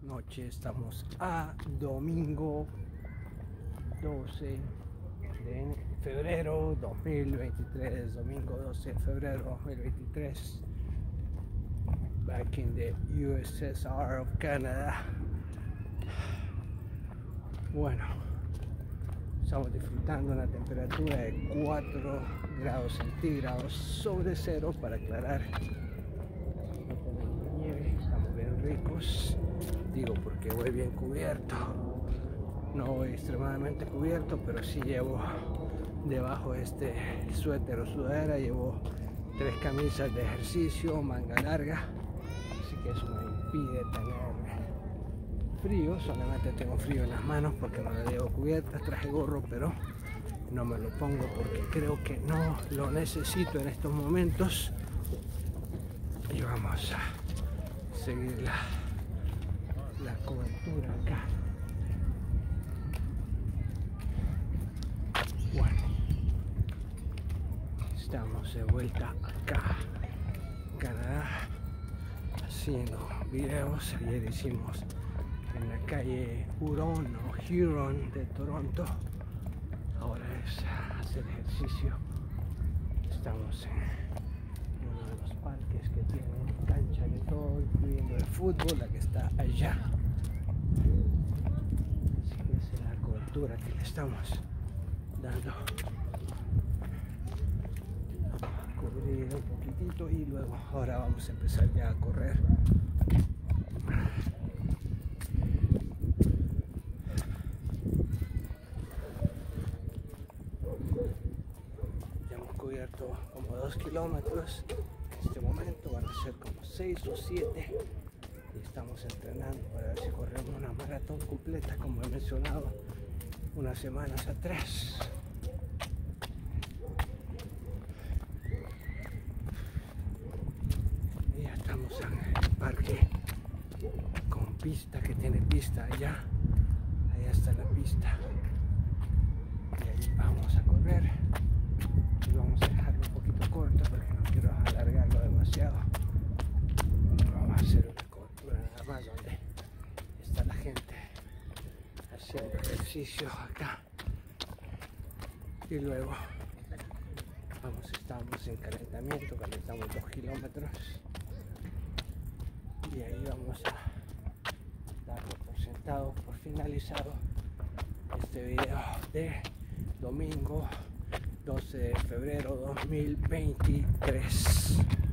noche. Estamos a domingo 12 de febrero 2023. Domingo 12 de febrero 2023. Back in the USSR of Canada. Bueno, estamos disfrutando una temperatura de 4 grados centígrados sobre cero, para aclarar. No tenemos nieve, estamos bien ricos. Digo porque voy bien cubierto. No voy extremadamente cubierto, pero sí llevo debajo de este suéter o sudadera, llevo 3 camisas de ejercicio, manga larga, así que eso me impide tener frío. Solamente tengo frío en las manos porque no las llevo cubiertas. Traje gorro, pero no me lo pongo porque creo que no lo necesito en estos momentos. Y vamos a seguir la cobertura acá. Bueno, estamos de vuelta acá en Canadá haciendo videos. Ayer hicimos en la calle Huron o Huron de Toronto. Ahora es hacer ejercicio. Estamos en uno de los parques que tiene cancha de todo, incluyendo el fútbol, la que está allá. Así que esa es la cobertura que le estamos dando. Vamos a cubrir un poquitito y luego ahora vamos a empezar ya a correr. Ya hemos cubierto como 2 kilómetros. En este momento van a ser como 6 o 7 y estamos entrenando para ver si corremos una maratón completa, como he mencionado unas semanas atrás. Y ya estamos en el parque con pista, que tiene pista allá. Allá está la pista. Y ahí vamos a correr. Y vamos a dejarlo un poquito corto porque no quiero alargarlo demasiado. Vamos a hacer una cobertura nada más donde está la gente haciendo ejercicio acá. Y luego estamos en calentamiento, calentamos 2 kilómetros. Y ahí vamos a darlo por sentado, por finalizado este video de domingo 12 de febrero 2023.